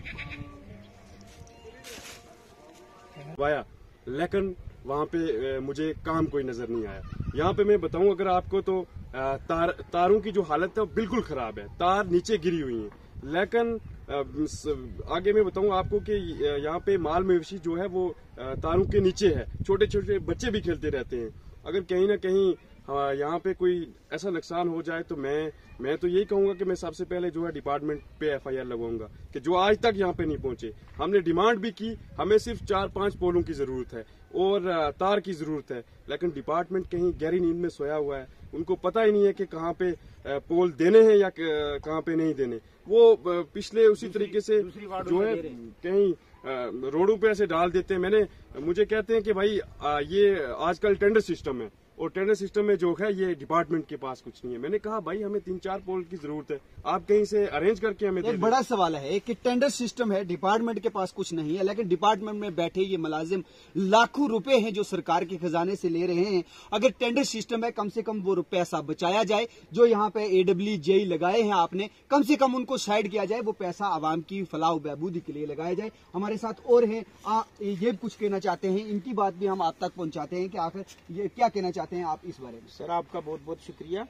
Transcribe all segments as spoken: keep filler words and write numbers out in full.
Via, लेकिन वहाँ पे मुझे काम कोई नजर नहीं आया। यहाँ पे मैं बताऊं अगर आपको तो तार तारों की जो हालत है वो बिल्कुल खराब है, तार नीचे गिरी हुई हैं। लेकिन आगे मैं बताऊं आपको कि यहाँ पे माल मवेशी जो है वो तारों के नीचे है, छोटे छोटे बच्चे भी खेलते रहते हैं। अगर कहीं ना कहीं यहाँ पे कोई ऐसा नुकसान हो जाए तो मैं मैं तो यही कहूंगा कि मैं सबसे पहले जो है डिपार्टमेंट पे एफ आई आर लगाऊंगा कि जो आज तक यहाँ पे नहीं पहुंचे। हमने डिमांड भी की, हमें सिर्फ चार पांच पोलों की जरूरत है और तार की जरूरत है, लेकिन डिपार्टमेंट कहीं गहरी नींद में सोया हुआ है। उनको पता ही नहीं है कि कहाँ पे पोल देने हैं या कहाँ पे नहीं देने। वो पिछले उसी तरीके से जो है कहीं रोडों पे ऐसे डाल देते हैं। मैंने मुझे कहते हैं कि भाई ये आजकल टेंडर सिस्टम है और टेंडर सिस्टम में जो है ये डिपार्टमेंट के पास कुछ नहीं है। मैंने कहा भाई हमें तीन चार पोल की जरूरत है, आप कहीं से अरेंज करके हमें दे। एक बड़ा सवाल है कि टेंडर सिस्टम है, डिपार्टमेंट के पास कुछ नहीं है, लेकिन डिपार्टमेंट में बैठे ये मुलाजिम लाखों रुपए हैं जो सरकार के खजाने से ले रहे हैं। अगर टेंडर सिस्टम है, कम से कम वो पैसा बचाया जाए। जो यहाँ पे ए डब्ल्यू जे लगाए हैं आपने, कम से कम उनको साइड किया जाए, वो पैसा आवाम की फलाह बहबूदी के लिए लगाया जाए। हमारे साथ और हैं, ये कुछ कहना चाहते हैं, इनकी बात भी हम आप तक पहुंचाते हैं कि आखिर ये क्या कहना चाहते हैं आप इस बारे में। सर आपका बहुत बहुत शुक्रिया।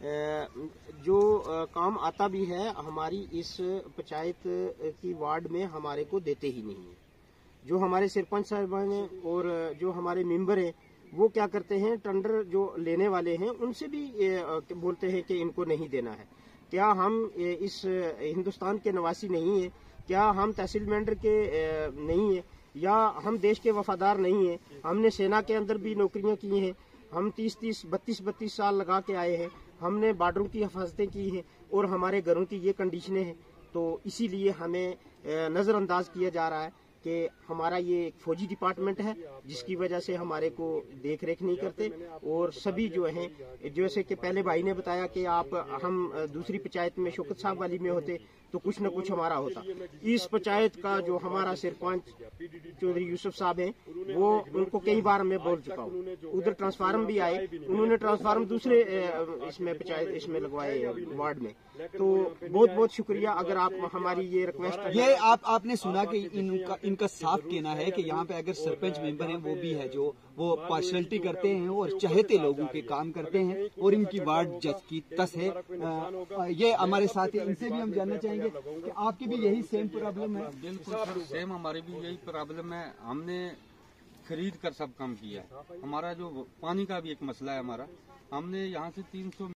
जो काम आता भी है हमारी इस पंचायत की वार्ड में हमारे को देते ही नहीं है। जो हमारे सरपंच साहब हैं और जो हमारे मेंबर हैं वो क्या करते हैं, टेंडर जो लेने वाले हैं उनसे भी बोलते हैं कि इनको नहीं देना है। क्या हम इस हिंदुस्तान के निवासी नहीं है? क्या हम तहसील मेंबर के नहीं है? या हम देश के वफादार नहीं है? हमने सेना के अंदर भी नौकरियां की हैं, हम तीस तीस बत्तीस बत्तीस साल लगा के आए हैं, हमने बॉर्डरों की हिफाजतें की हैं और हमारे घरों की ये कंडीशनें हैं। तो इसीलिए हमें नज़रअंदाज किया जा रहा है कि हमारा ये एक फौजी डिपार्टमेंट है जिसकी वजह से हमारे को देख रेख नहीं करते। और सभी जो हैं, जैसे कि पहले भाई ने बताया कि आप हम दूसरी पंचायत में शौकत साहब वाली में होते तो कुछ न कुछ हमारा होता। इस पंचायत का जो हमारा सरपंच चौधरी यूसुफ साहब हैं वो उनको कई बार मैं बोल चुका हूँ। उधर ट्रांसफार्म भी आए, उन्होंने ट्रांसफार्म दूसरे इसमें पंचायत इसमें लगवाए वार्ड में। तो बहुत बहुत शुक्रिया। अगर आप हमारी ये रिक्वेस्ट, ये आप आपने सुना कि इनका इनका साफ कहना है कि यहाँ पे अगर सरपंच मेंबर हैं वो भी है जो वो पार्शलिटी करते हैं और चाहते लोगों के काम करते हैं और इनकी वार्ड जज की तस है। आ, ये हमारे साथ है, इनसे भी हम जानना चाहेंगे कि आपकी भी यही सेम प्रॉब्लम है। बिल्कुल सर, सेम हमारी भी यही प्रॉब्लम है। हमने खरीद कर सब काम किया है। हमारा जो पानी का भी एक मसला है, हमारा हमने यहाँ से तीन सौ